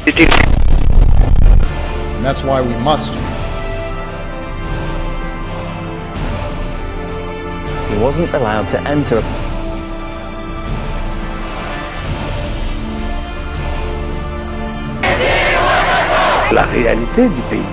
And that's why we must. He wasn't allowed to enter. La réalité du pays.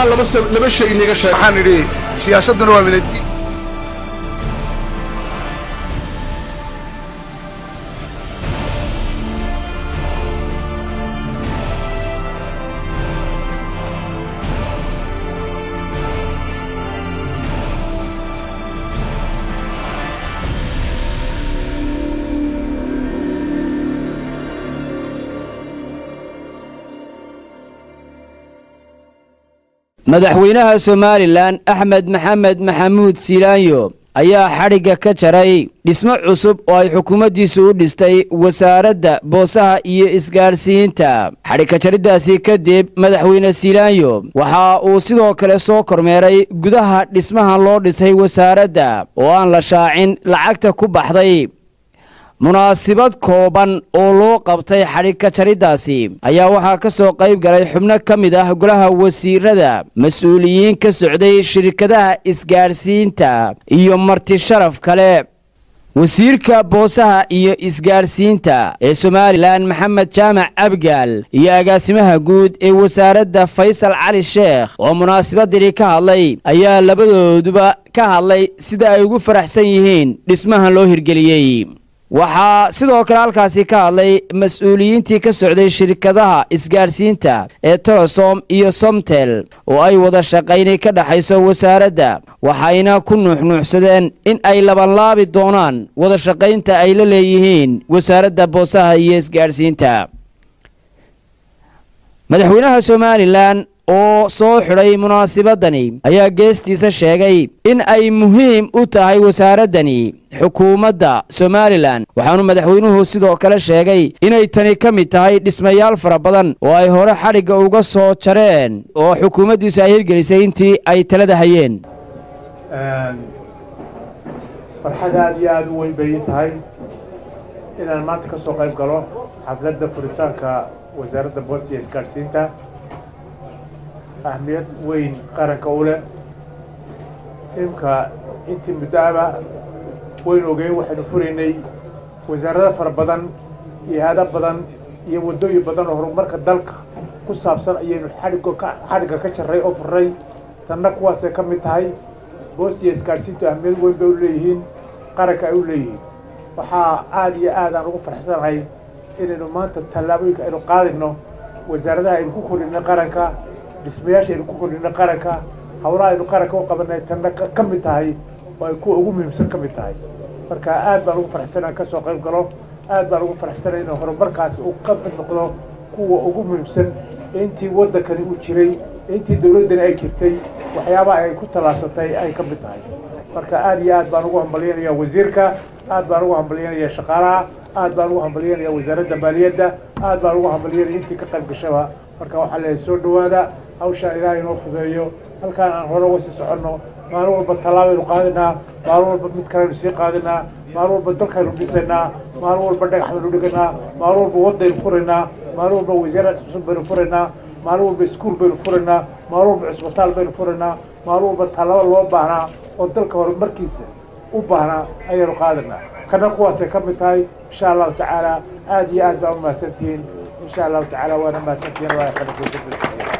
madaxweynaha Somaliland Axmed Maxamed Maxamuud Silaanyo ayaa xariga ka jaray dhismo cusub oo ay xukuumaddiisu u dhistay wasaaradda boosaha iyo isgaarsiinta xariga jaridaasi kadib madaxweyne Silaanyo waxa uu sidoo kale soo kormeeray gudaha dhismaha loo dhisay wasaaradda oo aan la shaacin lacagta ku baxday munaasabad kooban oo loo qabtay xariga jaridaasi ayaa waxa ka soo qayb galay xubno kamid ah golaha wasiirada mas'uuliyiin ka socday shirkadaha isgaarsiinta iyo marti sharaf kale wasiirka boosaha iyo isgaarsiinta ee Somaliland Maxamed Jaamac Abgaal iyo agaasimaha guud ee wasaaradda Faysal Cali Sheekh oo munaasabadii ka hadlay ayaa labadooduba ka hadlay sida ay ugu faraxsan yihiin dhismaha loo hirgeliyay waxaa sidoo kale halkaasi ka hadlay mas'uuliyiintii ka socday shirkadaha isgaarsiinta ee Telesom iyo Somtel oo ay wada shaqaynay ka dhaxayso wasaaradda waxayna ku nuuxnuuxsadeen in ay labanlaabi doonaan wada shaqaynta ay la leeyihiin wasaaradda boosaha iyo isgaarsiinta madaxweynaha Somaliland oo soo xiray munaasabadani ayaa geestiisa sheegay in ay muhiim u tahay wasaaradani xukuumadda Somaliland waxaanu madaxweynuhu sidoo kale sheegay inay tani ka mid tahay dhismayaal fara badan oo ay hore xariga uga soo jareen oo xukuumaddiisu ay hirgelisay intii ay talada hayeen farxad aad iyo aad u weyn bay tahay inaan maanta ka soo qayb galo xafladda furitaanka wasaaradda boosaha iyo isgaarsiinta أهمية وين قرن كأولى إمكا أنت مدعبة وين وجاي واحد فريني وزارة فربضن هذا بدن يودو يبدن هرب مركز دلك كسب سنة ين حركة كشر ري أوفر ري تنقوا سكم تهاي بوست يسكارسين أهمية وين بيوليهين قرن كأوليهين وحا عادي عاد أنا أقول حسن هاي إنه ما تطلبوا إنه قادرنا وزارة إنه كلنا قرن كا dhismayaasha ay ku kordhina qaranka hawlaha ay qaranka u qabanay tan ka mid tahay oo ay ku ugu muhiimsan ka mid tahay marka aad baan ugu faraxsanahay ka soo qayb galo aad baan ugu faraxsanahay in horumarkaas uu ka mid noqdo kuwa ugu muhiimsan intii wadankani uu jiray intii dawladdan ay jirtay waxyaabaha ay ku talaashatay ay ka mid tahay marka aad iyo aad baan ugu hambalyeynaya wasiirka aad baan ugu hambalyeynaya shaqaalaha aad baan ugu hambalyeynaya wasaaradda maaliyadda aad baan ugu hambalyeynaya intii ka qayb gashaba marka waxa la soo dhawaada hawsha ilaahay noo fudeeyo halkaan aan hore uga sii soconno maalin walba tallaabeynu qaadinaa maalin walba mid kalenu sii qaadinaa maalin walba dalkaynu dhisaynaa maalin walba dhagax baynu dhiganaa maalin walba wadaynu furaynaa maalin walba wasaarad cusub baynu furaynaa maalin walba iskuul baynu furaynaa maalin walba cusbitaal baynu furaynaa maalin walba tallaabo loo baahnaa oo dalka horumarkiisa u baahnaa ayaynu qaadanaa kana kuwaasay ka mid tahay insha allahu tacaala aad iyo aad baa u mahadsantihiin إن شاء الله تعالى وأنا ما سنتين ولا خليكم.